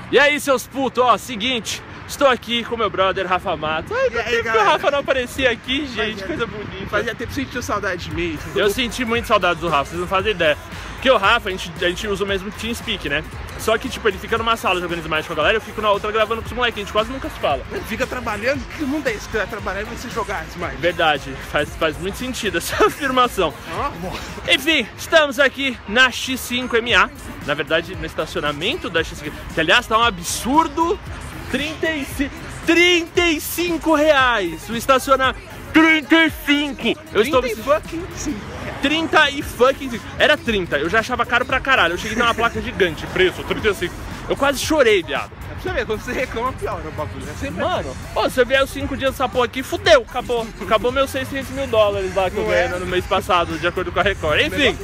E aí, seus putos, ó, seguinte, estou aqui com meu brother, Rafa Matos. Ai, por que o Rafa não aparecia aqui, gente? Coisa bonita. Fazia tempo que você sentiu saudade de mim. Eu senti muito saudade do Rafa, vocês não fazem ideia. Porque o Rafa, a gente usa o mesmo TeamSpeak, né? Só que, tipo, ele fica numa sala jogando Smash com a galera, eu fico na outra gravando com os moleques, a gente quase nunca se fala. Ele fica trabalhando, que mundo é esse que vai trabalhar e você jogar Smash? Verdade, faz muito sentido essa afirmação. Ah, enfim, estamos aqui na X5MA, na verdade no estacionamento da X5, que aliás tá um absurdo, 35 reais o estacionamento, 35! Eu estou... 30 e fucking 5. Era 30, eu já achava caro pra caralho. Eu cheguei numa placa gigante, preço 35. Eu quase chorei, viado. Pra você ver, quando você reclama, pior o bagulho. É sempre... Mano, ó, se eu vier os 5 dias dessa porra aqui, fudeu, acabou. Acabou meus 600 mil dólares lá que eu ganhei no mês passado, de acordo com a Record. Enfim.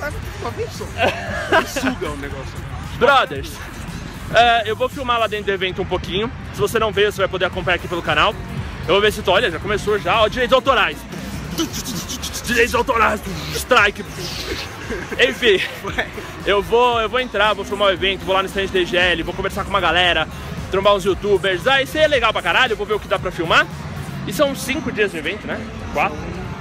Suga o negócio. Brothers, eu vou filmar lá dentro do evento um pouquinho. Se você não vê, você vai poder acompanhar aqui pelo canal. Eu vou ver se tu, olha, já começou já, ó, direitos autorais. Direitos autorais, strike. Enfim, eu vou entrar, vou filmar o evento, vou lá no stand DGL, vou conversar com uma galera, trombar uns youtubers. Aí isso é legal pra caralho, eu vou ver o que dá pra filmar. E são 5 dias de evento, né? 4.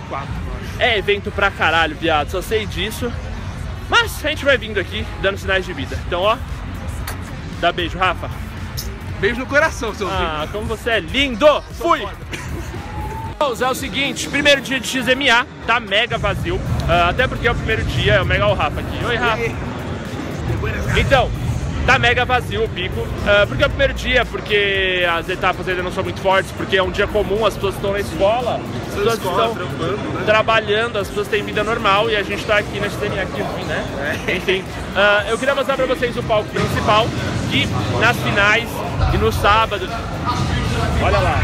É evento pra caralho, viado, só sei disso. Mas a gente vai vindo aqui, dando sinais de vida. Então, ó, dá beijo, Rafa. Beijo no coração, seu filho. Ah, como você é lindo! Fui! É o seguinte, primeiro dia de XMA, tá mega vazio, até porque é o primeiro dia, é o mega o Rafa aqui. Oi, Rafa. Então, tá mega vazio o pico, porque é o primeiro dia, porque as etapas ainda não são muito fortes, porque é um dia comum, as pessoas estão na escola, as pessoas estão trabalhando, as pessoas têm vida normal e a gente tá aqui na XMA aqui, né? Enfim, eu queria mostrar pra vocês o palco principal, que nas finais e no sábado, olha lá.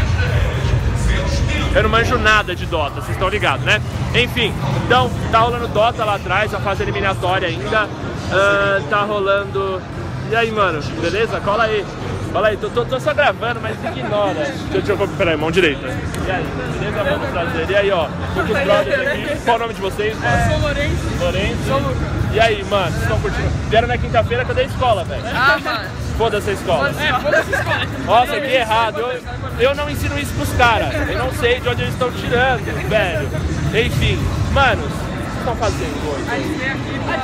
Eu não manjo nada de Dota, vocês estão ligados, né? Enfim, então, tá rolando Dota lá atrás, a fase eliminatória ainda. Tá rolando... E aí, mano, beleza? Cola aí. Cola aí, tô só gravando, mas ignora. Deixa eu peraí, mão direita. E aí, beleza? Vamos trazer. E aí, ó, tô com os brothers aqui. Qual o nome de vocês? Eu sou Lourenço. Lourenço. Sou Lucas. E aí, mano, vocês estão curtindo? Vieram na quinta-feira, cadê a escola, velho? Ah, mano. Foda-se a escola. Foda-se a escola. Nossa, que errado. Eu não ensino isso pros caras. Eu não sei de onde eles estão tirando, velho. Enfim, manos, o que vocês estão fazendo hoje? A gente veio aqui pra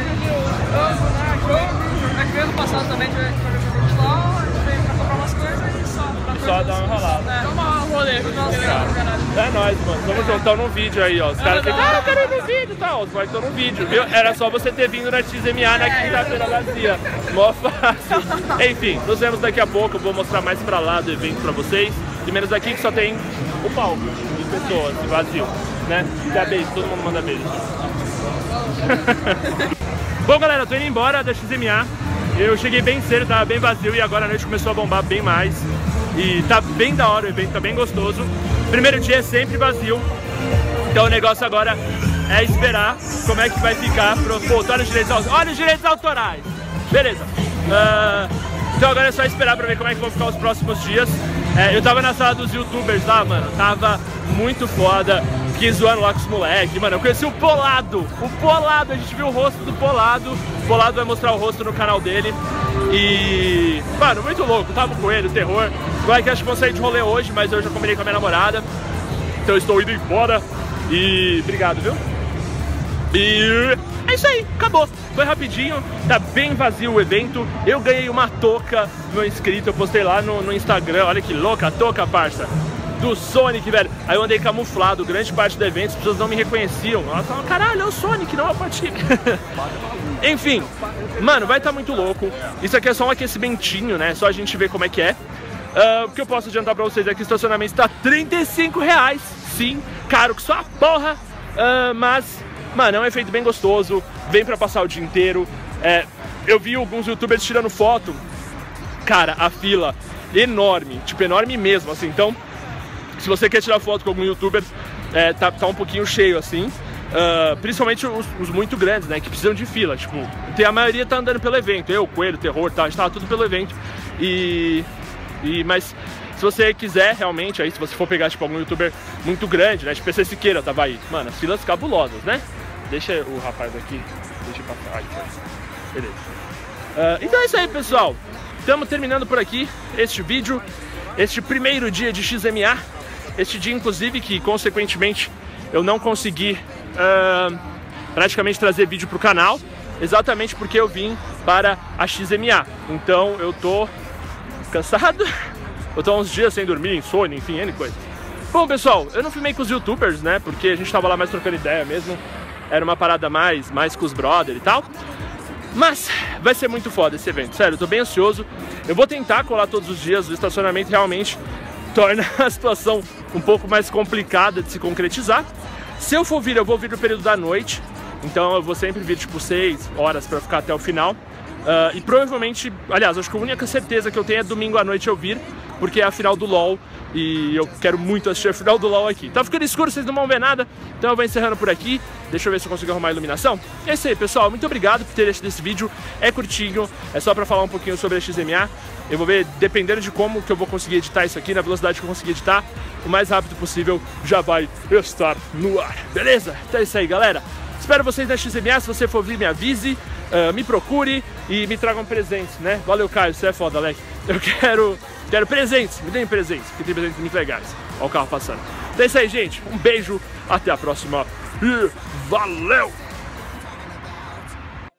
jogo. Aqui ano passado também tivemos que fazer presente lá. A gente veio pra comprar umas coisas e Só dar uma rolada. Tomar um rolê. É nóis, mano. Tamo junto, estão no vídeo aí, ó. Os caras ficam, eu quero ir no vídeo e tal. Os moleques estão no vídeo, viu? Era só você ter vindo na XMA na quinta-feira vazia. Mó fácil. Enfim, nos vemos daqui a pouco. Eu vou mostrar mais pra lá do evento pra vocês. E menos aqui que só tem o palco de pessoas, vazio, né? Dá beijo, todo mundo manda beijo. Bom, galera, eu tô indo embora da XMA. Eu cheguei bem cedo, tava bem vazio e agora a noite começou a bombar bem mais. E tá bem da hora o evento, tá bem gostoso. Primeiro dia é sempre vazio. Então o negócio agora é esperar como é que vai ficar pro... Pô, olha os direitos autorais. Olha os direitos autorais! Beleza. Então agora é só esperar pra ver como é que vão ficar os próximos dias. Eu tava na sala dos youtubers lá, mano. Tava muito foda. Fiquei zoando lá com os moleques. Mano, eu conheci o Polado. O Polado, a gente viu o rosto do Polado. O Polado vai mostrar o rosto no canal dele. E... mano, muito louco. Tava com ele, o terror. Agora que acho que vão sair de rolê hoje, mas eu já combinei com a minha namorada. Então eu estou indo embora. E... obrigado, viu? E... é isso aí, acabou. Foi rapidinho, tá bem vazio o evento. Eu ganhei uma touca no meu inscrito, eu postei lá no Instagram. Olha que louca a touca, parça. Do Sonic, velho. Aí eu andei camuflado, grande parte do evento, as pessoas não me reconheciam. Elas falavam, caralho, é o Sonic, não é o Patife. Enfim, mano, vai estar muito louco. Isso aqui é só um aquecimentinho, né? Só a gente ver como é que é. O que eu posso adiantar pra vocês é que o estacionamento está 35 reais. Sim, caro que só a porra. Mas, mano, é um efeito bem gostoso. Vem pra passar o dia inteiro. Eu vi alguns youtubers tirando foto. Cara, a fila enorme, tipo, enorme mesmo, assim. Então, se você quer tirar foto com algum youtuber, tá um pouquinho cheio, assim. Principalmente os muito grandes, né, que precisam de fila. Tipo, a maioria tá andando pelo evento. Eu, Coelho, Terror, tá, a gente tava tudo pelo evento. Mas se você quiser realmente, aí se você for pegar tipo algum youtuber muito grande, né, tipo PC Siqueira tava aí, mano, as filas cabulosas, né? Deixa o rapaz aqui, deixa eu passar, beleza. Então é isso aí, pessoal. estamos terminando por aqui este vídeo, este primeiro dia de XMA. Este dia, inclusive, que consequentemente eu não consegui praticamente trazer vídeo para o canal, exatamente porque eu vim para a XMA. Então eu tô cansado, eu tô há uns dias sem dormir, insônia, enfim, N coisa. Bom, pessoal, eu não filmei com os youtubers, né, porque a gente tava lá mais trocando ideia mesmo. Era uma parada mais com os brother e tal. Mas vai ser muito foda esse evento, sério, eu tô bem ansioso. Eu vou tentar colar todos os dias, o estacionamento realmente torna a situação um pouco mais complicada de se concretizar. Se eu for vir, eu vou vir no período da noite, então eu vou sempre vir tipo 6 horas pra ficar até o final. E provavelmente, aliás, acho que a única certeza que eu tenho é domingo à noite eu vir, porque é a final do LoL e eu quero muito assistir a final do LoL aqui. Tá ficando escuro, vocês não vão ver nada, então eu vou encerrando por aqui. Deixa eu ver se eu consigo arrumar a iluminação. É isso aí, pessoal, muito obrigado por ter assistido esse vídeo. É curtinho, é só pra falar um pouquinho sobre a XMA. Eu vou ver, dependendo de como que eu vou conseguir editar isso aqui, na velocidade que eu conseguir editar, o mais rápido possível já vai estar no ar, beleza? Então é isso aí, galera. Espero vocês na XMA, se você for vir, me avise, me procure e me tragam presentes, né? Valeu, Caio, você é foda, Alec. Eu quero presentes, me deem presentes, porque tem presentes muito legais. Olha o carro passando. Então é isso aí, gente. Um beijo, até a próxima e valeu!